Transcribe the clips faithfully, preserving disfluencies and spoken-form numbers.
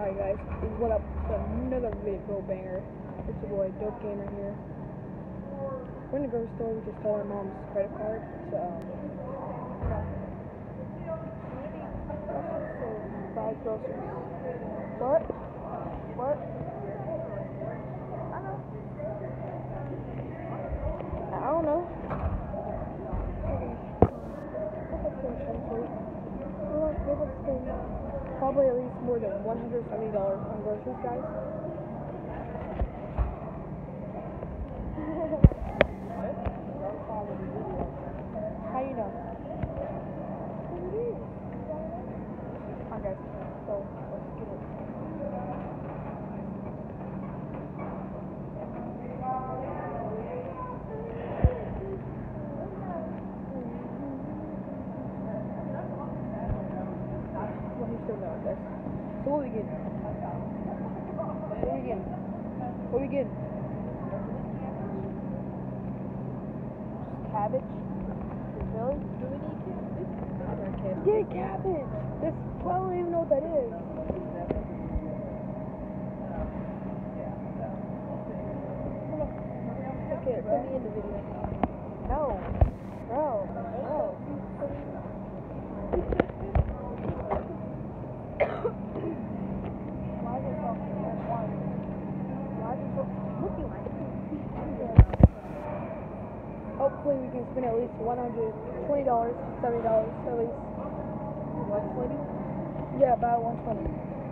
Alright guys, what up? So another video banger. It's your boy Dope Gamer here. We're in the grocery store. We just stole our mom's credit card. So buy groceries. What? What? I know. I don't know. Probably at least more than one hundred seventy dollars on groceries, guys. How you know? Alright guys, so let's get it. Well, he's still not there. So what we get? What we get? What we get? Cabbage? Really? Do we need cabbage? Get cabbage! This, I don't even know what that is. Okay, put me in the video. No. Bro. Bro. Why is it so white? Why is it so looking like it? Hopefully we can spend at least one hundred twenty dollars, seventy dollars at least. one twenty? Yeah, about one twenty.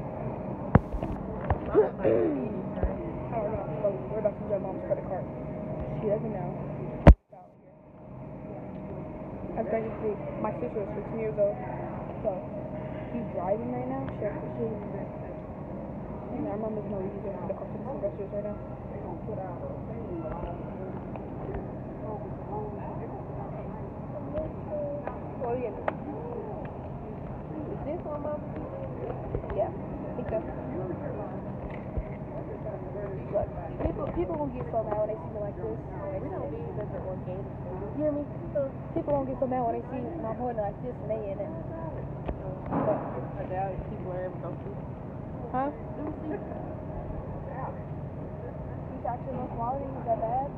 I don't know, but we're about to use our mom's credit card. She doesn't know. As guys can see, my sister is sixteen years old, so she's driving right now. She she and our mom doesn't know we use her credit card to some groceries right now. What are you getting? Is this one, Mom? Yeah, I think so. Look, people, people won't get so mad when they see me like this. We don't need that they're organic. You hear me? People won't get so mad when they see my holding like this and they in it. But I doubt if people are ever going to. Huh? Let me see. These actually low quality. Is that bad?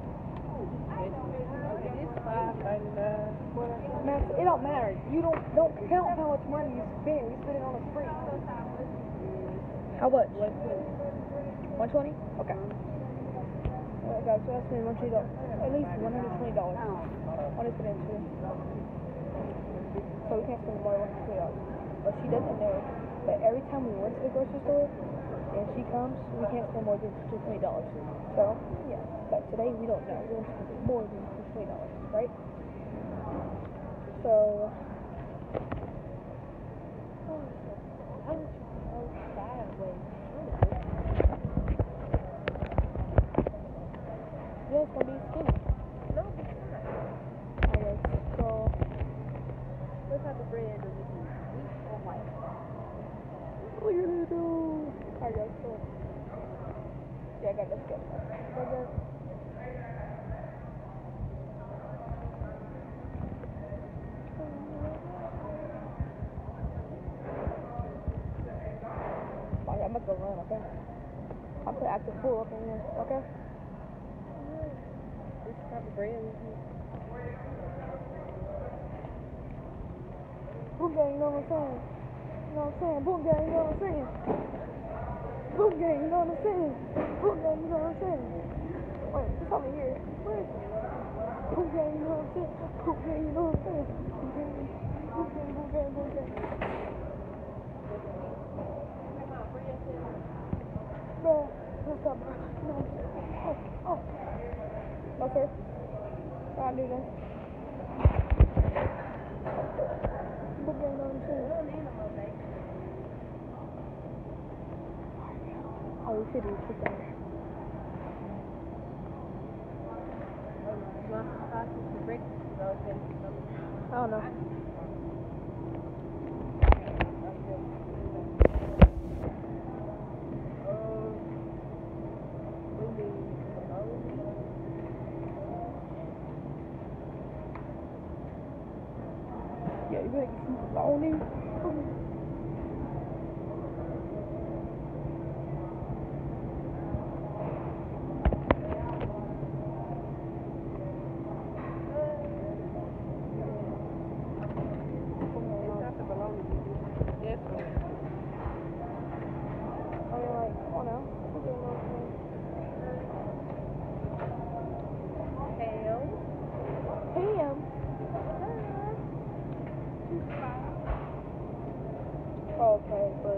It's five ninety-nine. Man, it don't matter. You don't don't count how much money you spend. You spend it on a spree. How much? One twenty. Okay. Alright guys, so I spent one twenty dollars. At least one hundred twenty dollars. On this spend two. So we can't spend more than one hundred twenty dollars. But she doesn't know that every time we went to the grocery store and she comes, we can't spend more than twenty dollars. So yeah. But today we don't know. We're going to spend more than twenty dollars, right? So, oh, I was so sideways. Yeah, it's going to be skinny. No, it's not. Alright, so, what type of bread do we need? Wheat or white? What are you going to do? Alright, guys, so, yeah, I got this good. Okay. I'm gonna go run, okay? I'll put active full up in here, okay? This type of bread is here. Boom gang, you know what I'm saying? You know what I'm saying? Boom gang, you know what I'm saying? Boom gang, you know what I'm saying? Boom gang, you know what I'm saying? Wait, it's over here. Where is it? Boom gang, you know what I'm saying? Boom gang, you know what I'm saying? Boom gang, boom gang, boom gang, boom gang. Bro, what's up, bro? No, oh, oh. No, sir. I'll do that. Boom gang, you know what I'm saying? Oh, we should do it together. I don't know. Yeah, you better get some bologna.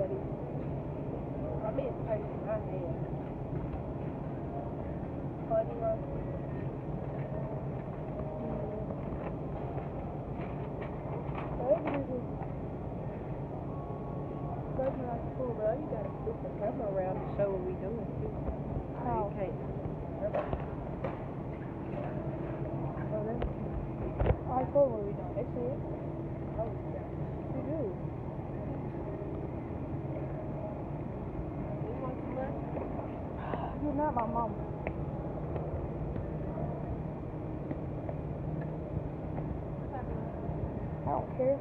buddy. I meant turkey, I had. Honey roast. Cool, bro. You gotta put the camera around to show what we doing too. How? You can't. I told what we doing. They see it. Oh, yeah. We do. You want some lunch? You're not my mama. I don't care.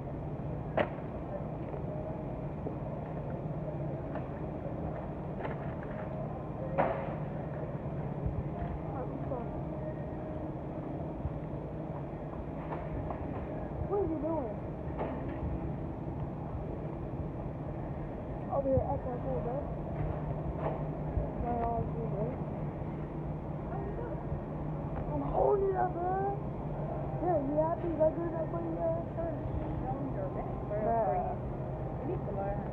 What are you doing? Over here acting like cool, bro. Right on you, bro. I'm holding it up, bro. Yeah, you happy? Is that good enough for you, bro? Your back, bro. Bruh. You need to learn.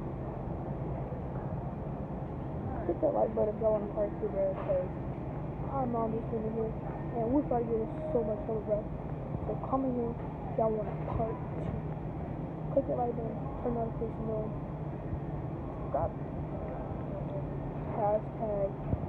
Hit that like button if y'all want to part two, bro, because our mom is in here, and we're starting to get so much trouble, bro. So comment here if y'all want a part two. Click that like button, turn notifications on, subscribe. Hashtag